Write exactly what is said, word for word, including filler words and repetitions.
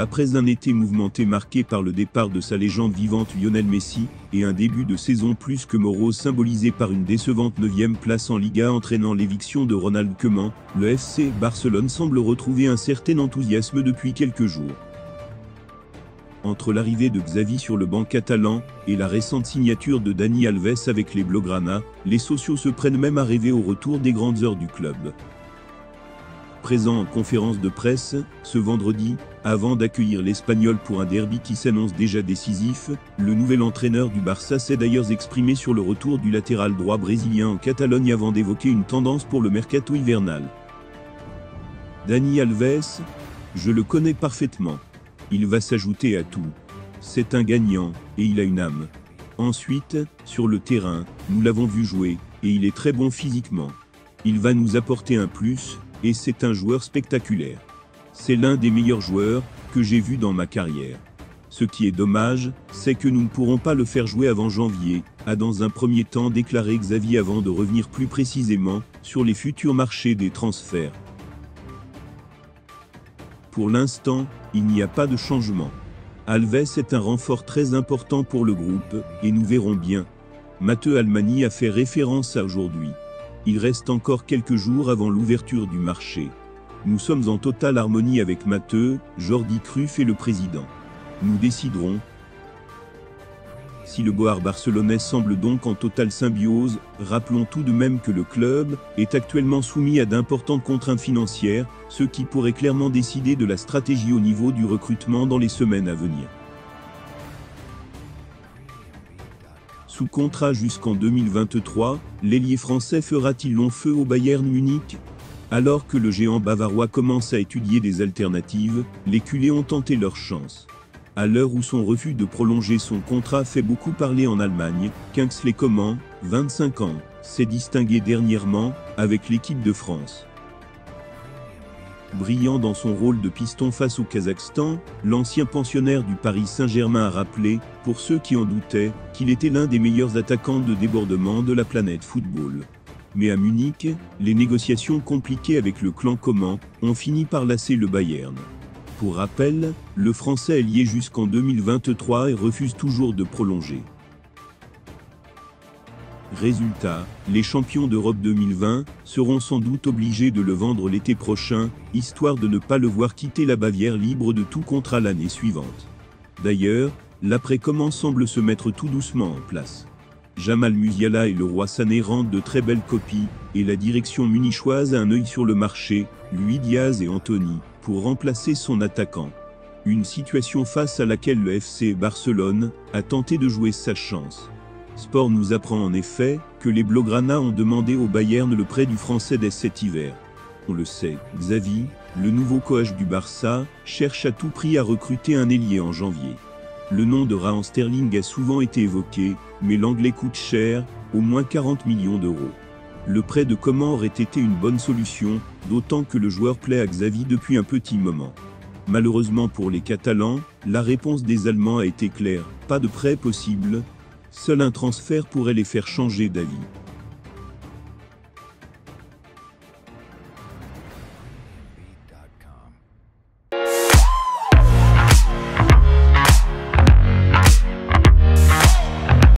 Après un été mouvementé marqué par le départ de sa légende vivante Lionel Messi, et un début de saison plus que morose symbolisé par une décevante neuvième place en Liga entraînant l'éviction de Ronald Koeman, le F C Barcelone semble retrouver un certain enthousiasme depuis quelques jours. Entre l'arrivée de Xavi sur le banc catalan, et la récente signature de Dani Alves avec les Blaugrana, les sociaux se prennent même à rêver au retour des grandes heures du club. Présent en conférence de presse, ce vendredi, avant d'accueillir l'Espagnol pour un derby qui s'annonce déjà décisif, le nouvel entraîneur du Barça s'est d'ailleurs exprimé sur le retour du latéral droit brésilien en Catalogne avant d'évoquer une tendance pour le mercato hivernal. Dani Alves, je le connais parfaitement. Il va s'ajouter à tout. C'est un gagnant, et il a une âme. Ensuite, sur le terrain, nous l'avons vu jouer, et il est très bon physiquement. Il va nous apporter un plus, et c'est un joueur spectaculaire. C'est l'un des meilleurs joueurs que j'ai vu dans ma carrière. Ce qui est dommage, c'est que nous ne pourrons pas le faire jouer avant janvier, a dans un premier temps déclaré Xavi avant de revenir plus précisément sur les futurs marchés des transferts. Pour l'instant, il n'y a pas de changement. Alves est un renfort très important pour le groupe, et nous verrons bien. Matteo Almani a fait référence à aujourd'hui. Il reste encore quelques jours avant l'ouverture du marché. Nous sommes en totale harmonie avec Matteo, Jordi Cruyff et le président. Nous déciderons. Si le board barcelonais semble donc en totale symbiose, rappelons tout de même que le club est actuellement soumis à d'importantes contraintes financières, ce qui pourrait clairement décider de la stratégie au niveau du recrutement dans les semaines à venir. Sous contrat jusqu'en deux mille vingt-trois, l'ailier français fera-t-il long feu au Bayern Munich? Alors que le géant bavarois commence à étudier des alternatives, les culés ont tenté leur chance. À l'heure où son refus de prolonger son contrat fait beaucoup parler en Allemagne, Kingsley Coman, vingt-cinq ans, s'est distingué dernièrement avec l'équipe de France. Brillant dans son rôle de piston face au Kazakhstan, l'ancien pensionnaire du Paris Saint-Germain a rappelé, pour ceux qui en doutaient, qu'il était l'un des meilleurs attaquants de débordement de la planète football. Mais à Munich, les négociations compliquées avec le clan Coman ont fini par lasser le Bayern. Pour rappel, le Français est lié jusqu'en deux mille vingt-trois et refuse toujours de prolonger. Résultat, les champions d'Europe deux mille vingt seront sans doute obligés de le vendre l'été prochain, histoire de ne pas le voir quitter la Bavière libre de tout contrat l'année suivante. D'ailleurs, l'après-Coman semble se mettre tout doucement en place. Jamal Musiala et le Roi Sané rendent de très belles copies, et la direction munichoise a un œil sur le marché, Luis Diaz et Anthony, pour remplacer son attaquant. Une situation face à laquelle le F C Barcelone a tenté de jouer sa chance. Sport nous apprend en effet que les Blaugrana ont demandé au Bayern le prêt du Français dès cet hiver. On le sait, Xavi, le nouveau coach du Barça, cherche à tout prix à recruter un ailier en janvier. Le nom de Raheem Sterling a souvent été évoqué, mais l'anglais coûte cher, au moins quarante millions d'euros. Le prêt de Coman aurait été une bonne solution, d'autant que le joueur plaît à Xavi depuis un petit moment. Malheureusement pour les Catalans, la réponse des Allemands a été claire, pas de prêt possible. Seul un transfert pourrait les faire changer d'avis.